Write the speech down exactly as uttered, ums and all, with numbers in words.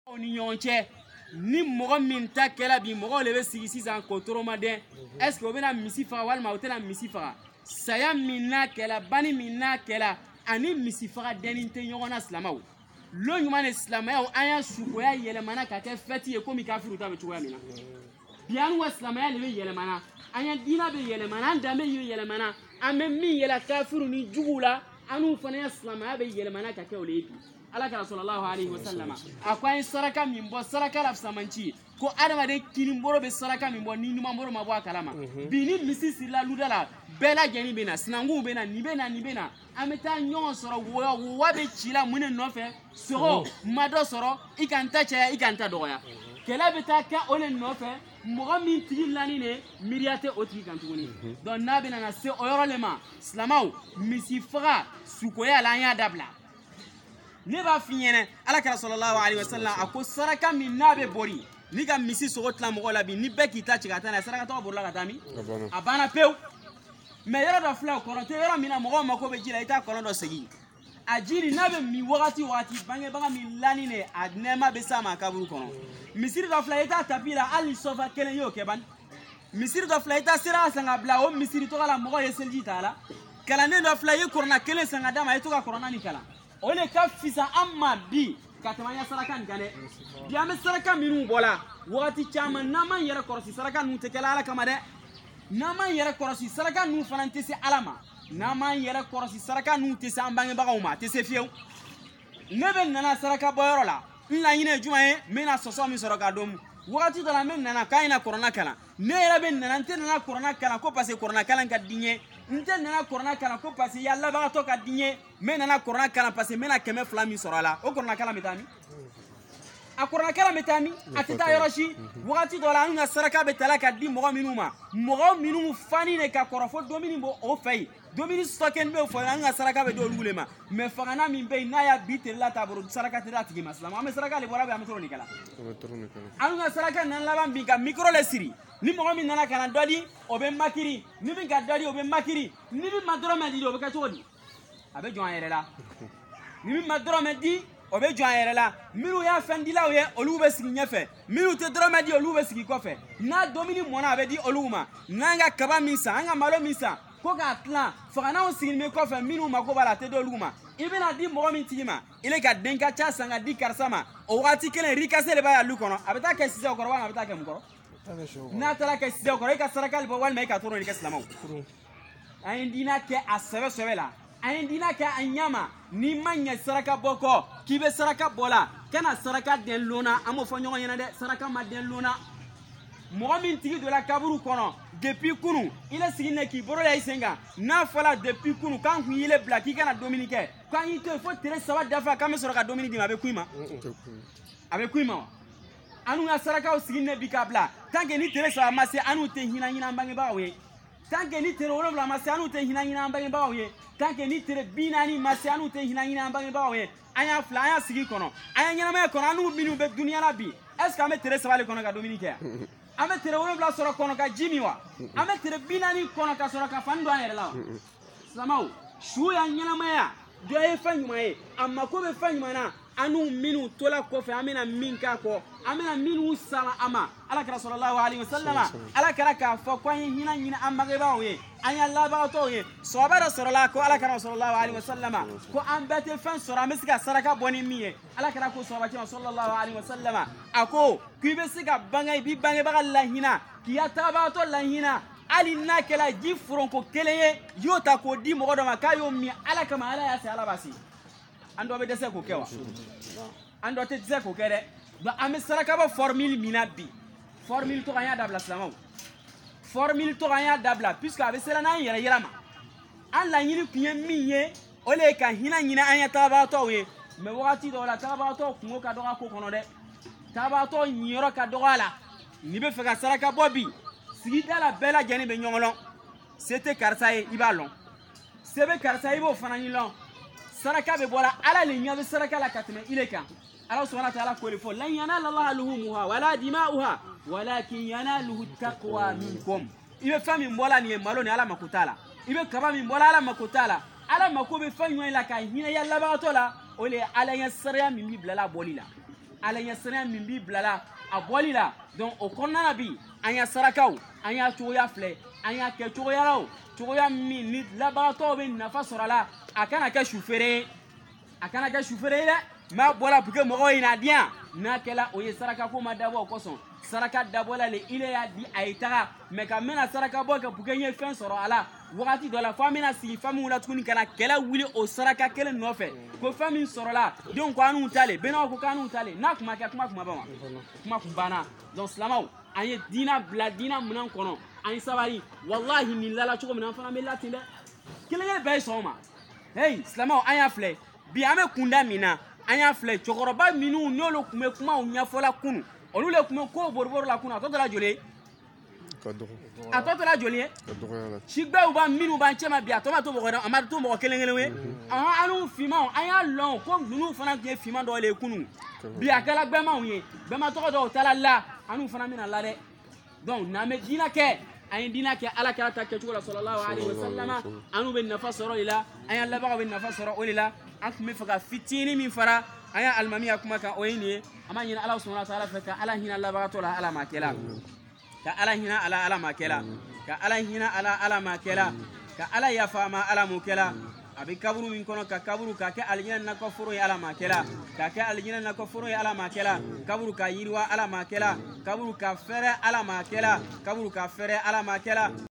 ni ɲɔgɔn cɛ ni mɔgɔ min ta kɛla bi mɔgɔw le bɛ sigi sisan ko toromaden est ce que o bɛna misi faga walima o tɛna misi faga saya min n'a kɛla bani min n'a kɛla ani misi faga denni tɛ ɲɔgɔn na silamɛw lo ɲuman ni silamɛyaw an y'a sukoya yɛlɛmana ka kɛ fɛti ye komi kafiru ta bɛ cogoya min na bi an ka silamɛya de bɛ yɛlɛmana an ya diina bɛ yɛlɛmana an danbe ye yɛlɛmana an bɛ min yɛlɛ kafiru ni juguw la anu fana ya silamɛya bɛ yɛlɛmana ka kɛ o le ye bi Alakira sallallahu alaihi wasallam a ko an ye saraka min bɔ saraka la fisamanci ko adamaden kinibolo bɛ saraka min bɔ ni ɲumanbolo ma bɔ a kalama bi ni misi sirila luda la bɛɛ lajɛlen bɛ na sinankunw bɛ na nin bɛ na nin bɛ na an bɛ taa ɲɔgɔn sɔrɔ woya wowa bɛ ci la mun de nɔfɛ sogo ma dɔ sɔrɔ i ka n ta caya i ka n ta dɔgɔya kɛlɛ bɛ taa kɛ o le nɔfɛ mɔgɔ min tigi lani de miiriya tɛ o tigi kan tuguni donc n'a bɛ na se o yɔrɔ le ma silamɛw misi faga sukoya la an y'a dabila ne b'a f'i ɲɛna Alakira sallallahu alaihi wasallam a ko saraka min n'a bɛ bori ni ka misi sogo tila mɔgɔ la bi ni bɛɛ k'i ta ci ka taa n'a ye saraka tɔgɔ borila ka taa min a banna pewu mais yɔrɔ dɔ filɛ kɔlɔn tɛ yɔrɔ min na mɔgɔw mako bɛ ji la i t'a kɔlɔn dɔ segin a ji nin n'a bɛ min wagati wagati bangebaga min lani ne a nɛɛma bɛ s'a ma a kaburu kɔnɔ misiri dɔ filɛ i t'a tapi la hali sɔfa kelen y'o kɛ bani misiri dɔ filɛ i t'a sira san ka bila o misiri tɔgɔ la mɔgɔ ye seliji t'a la kalanden dɔ filɛ i ye kɔrɔna kelen san ka d'a ma i to ka kɔrɔna nin kalan o le ka fisa an ma bi ka tɛmɛ an ya saraka nin kan dɛ bi an bɛ saraka minnu bɔla wagati caman n'an m'an yɛrɛ kɔlɔsi saraka ninnu tɛ kɛla ala kama dɛ n'an m'an yɛrɛ kɔlɔsi saraka ninnu fana tɛ se ala ma n'an m'an yɛrɛ kɔlɔsi saraka ninnu tɛ se an bangebagaw ma a tɛ se fiyewu ne bɛ nana saraka bɔyɔrɔ la n laɲini ye jumɛn ye n bɛna sɔsɔ min sɔrɔ k'a dɔn wagati dɔ la n bɛ nana k'a ɲɛna kɔrɔna kalan ne yɛrɛ bɛ nana n tɛ nana kɔrɔna kalan ko parce que kɔrɔna kalan ka di n ye n tɛ nana kɔrɔna kalan ko parce que ya labagatɔ ka di n ye n bɛ nana kɔrɔna kalan parce que n bɛna kɛmɛ fila min sɔrɔ a la o kɔrɔna kalan bɛ taa min a kɔrɔna kalan bɛ taa min a tɛ taa yɔrɔ si wagati dɔ la an ka saraka bɛ tala ka di mɔgɔ minnu ma mɔgɔ minnu fani de ka kɔrɔ fo domini b'o o fɛ yen domini sɔkɛni bɛ fɔ an ka saraka bɛ di olu le ma mais fangana min bɛ yen n'a y'a bi terila ta bolo saraka tɛ d'a tigi ma silamɛ an bɛ saraka de bɔra bɛ an bɛ tɔrɔ nin kɛla an ka saraka nana laban bin ka micro le siri ni mɔgɔ min nana ka na dɔ di o bɛ makiri ni min ka dɔ di o bɛ makiri ni min ma dɔrɔmɛ di o bɛ kɛ cogo di a bɛ jɔn a yɛrɛ la ni min ma dɔrɔmɛ di o bɛ jɔn a yɛrɛ la minnu y'a fɛn dilaw ye olu bɛ sigi ɲɛfɛ minnu tɛ dɔrɔmɛ di olu bɛ sigi kɔfɛ n'a domini mɔna a bɛ di olu ma n'an ka kaba min san an ka malo min san ko k'a tilan faganaw sigilen bɛ kɔfɛ minnu mako b'a la a tɛ di olu ma i bɛna di mɔgɔ min tigi ma ile ka den ka ca san ka di karisa ma o waati kelen rikase de b'a ya lu kɔnɔ a bɛ taa kɛ sisew kɔrɔ walima a bɛ taa kɛ mun kɔrɔ n'a taara kɛ sisew kɔrɔ i ka saraka bɔ walima i ka tɔrɔ nin kɛ silamɛw an ye diinɛ kɛ a sɛbɛ sɛbɛ la an ye diinɛ kɛ a ɲama n'i ma ɲɛ saraka bɔ kɔ k'i bɛ saraka bɔ la kana saraka den loona an m'o fɔ ɲɔgɔn ɲɛna dɛ saraka ma den loona mɔgɔ min tigi donna kaburu kɔnɔ depuis kunu ile sigi ne k'i bolo la i sen kan n'a fɔla depuis kunu k'an kun y'ile bila k'i kana domini kɛ k'an y'i to yen fo tile saba dafa k'an bɛ sɔrɔ ka domini d'i ma a bɛ ku i ma a bɛ ku i ma wa an n'u ka sarakaw sigi ne bi k'a bila tant que ni tile saba ma se an n'u tɛ hinɛ ɲinɛ an bangebagaw ye tant que ni tile wolonwula ma se an n'u tɛ hinɛ ɲinɛ an bangebagaw ye tant que ni tile bi naani ma se an n'u tɛ hinɛ ɲinɛ an bangebagaw ye an y'a filɛ an y'a sigi kɔnɔ an ye ɲɛnamaya kɔnɔ an n'u minnu bɛ duniya la bi est ce que an bɛ tile saba de kɔnɔ ka domini kɛ an bɛ tile wolonwula sɔrɔ kɔnɔ ka ji min wa an bɛ tile bi naani kɔnɔ ka sɔrɔ ka fani don an yɛrɛ la wa silamɛw su y'an ɲɛnamaya dɔ ye fɛn ɲuman ye a mako bɛ fɛn ɲuman na an n'u minnu tola kɔfɛ an bɛna min k'a kɔ an bɛna minnu sara a ma alakira sallallahu alaihi wasallam alakira k'a fɔ ko an ye hinɛ ɲini an bangebagaw ye an ye labagatɔw ye sɔhaba dɔ sɔrɔla ko alakira sallallahu alaihi wasallam ko an bɛɛ tɛ fɛn sɔrɔ an bɛ se ka saraka bɔ ni min ye alakira ko sɔhaba cɛman sallallahu alaihi wasallam a ko k'i bɛ se ka bange i b'i bangebaga lahinɛ k'i ya tagabagatɔ lahinɛ hali n'a kɛla ji foronko kelen ye y'o ta k'o di mɔgɔ dɔ ma k'a y'o min ala kama ala y'a se ala b'a se an dɔ bɛ dɛsɛ k'o kɛ wa an dɔ tɛ dɛsɛ k'o kɛ dɛ donc an bɛ saraka bɔ formule min na bi formule tɔgɔ an y'a dabila silamɛw formule tɔgɔ an y'a dabila puisque a bɛ sera n'an yɛrɛ yira ma an laɲini kun ye min ye o le ye ka hinɛ ɲini an ye tagabagatɔw ye mais wagati dɔw la tagabagatɔw kungo ka dɔgɔ a ko kɔnɔ dɛ tagabagatɔw ɲiyɔrɔ ka dɔgɔ a la n'i bɛ fɛ ka saraka bɔ bi sigida la bɛɛ lajɛlen bɛ ɲɔgɔn lɔn se tɛ karisa ye i b'a lɔn se bɛ karisa ye i b'o fana ɲini lɔn saraka bɛ bɔra ala le ɲɛ bɛ saraka la ka tɛmɛ ile kan ala subhanahu wa ta'ala ko de fɔ lan yanala allaha luhumuha wala dima'uha walakin yanaluhu taqwa minkum i bɛ fɛn min bɔla nin ye malo ni ala mako t'a la i bɛ kaba min bɔla ala mako t'a la ala mako bɛ fɛn ɲuman la ka hinɛ ya labagatɔ la o le ye ala ɲɛ sariya min b'i bilala bɔli la ala ɲɛsiranya min b'i bilala a bɔli la donc o kɔnɔna na bi an y'a sarakaw an y'a cogoya filɛ an y'a kɛ cogoya la o cogoya min ni labagatɔw bɛ nafa sɔrɔ a la a kana kɛ sufeere ye a kana kɛ sufeere ye dɛ m'a bɔla pour que mɔgɔw ye n'a di yan n'a kɛla o ye sarakako ma dabɔ o kosɔn saraka dabɔla le ile y'a di a ye taga mais ka mɛna saraka bɔ kɛ pour que n ye fɛn sɔrɔ a la wagati dɔ la fo an bɛna sigi fɛn min la tuguni ka na kɛlɛ wuli o saraka kelen nɔfɛ ko fɛn min sɔrɔla denw ko an n'u tale bɛnnaw ko k'an n'u tale n'a kuma kɛ kuma kuma ban wa kuma kun banna donc silamaw an ye diina bila diina minɛn kɔnɔ an ye sabali walahi nin lala cogo min na an fana bɛ la ten dɛ kelen kelen bɛɛ ye sɔn o ma hey silamaw an y'a filɛ bi an bɛ kunda min na an y'a filɛ cɛkɔrɔba minnu n'olu tun bɛ kumaw ɲɛfɔla kunun olu le tun bɛ ko boroboro la kunun a tɔ tora joli ye a tɔ tora joli ye sigbɛw b'an minnu b'an cɛma bi a tɔ ma to mɔgɔ a ma to mɔgɔ kelen kelen ye ɔhɔn an n'u finmanw an y'a lɔn ko ninnu fana tun ye finman dɔw le ye kunun bi a kɛla bɛnmaw ye bɛnma tɔgɔ dɔw taara la an n'u fana bɛna la dɛ donc n'an bɛ diinɛ kɛ an ye diinɛ kɛ ala kɛra ta kɛcogo la sallallahu alaihi wa sallama an n'u bɛ nafa sɔrɔ o de la an y'an labagaw bɛ nafa sɔrɔ o de la an tun bɛ fɛ ka fitinin min fara an y'a alimamiya kuma kan o ye nin ye an b'a ɲini ala subahanahu wa taala fɛ ka ala hinɛ labagatɔ la ala ma kɛla ka ala hinɛ ala ala ma kɛla ka ala hinɛ ala ala ma kɛla ka ala yafa ma ala m'o kɛla a bɛ kaburu min kɔnɔ ka kaburu k'a kɛ alijinɛ nakɔforo ye ala ma kɛla k'a kɛ alijinɛ nakɔforo ye ala ma kɛla kaburu ka yiriwa ala ma kɛla kaburu ka fɛrɛ ala ma kɛla kaburu ka fɛrɛ ala ma kɛla